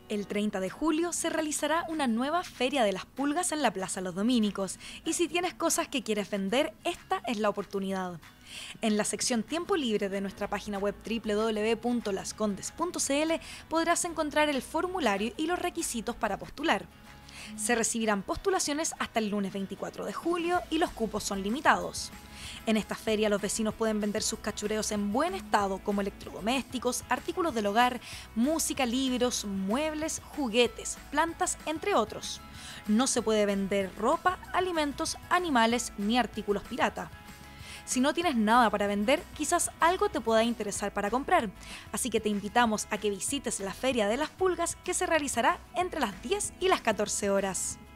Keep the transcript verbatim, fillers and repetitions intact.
El treinta de julio se realizará una nueva Feria de las Pulgas en la Plaza Los Dominicos y si tienes cosas que quieres vender, esta es la oportunidad. En la sección Tiempo Libre de nuestra página web doble u doble u doble u punto las condes punto c l podrás encontrar el formulario y los requisitos para postular. Se recibirán postulaciones hasta el lunes veinticuatro de julio y los cupos son limitados. En esta feria los vecinos pueden vender sus cachureos en buen estado como electrodomésticos, artículos del hogar, música, libros, muebles, juguetes, plantas, entre otros. No se puede vender ropa, alimentos, animales ni artículos pirata. Si no tienes nada para vender, quizás algo te pueda interesar para comprar. Así que te invitamos a que visites la Feria de las Pulgas que se realizará entre las diez y las catorce horas.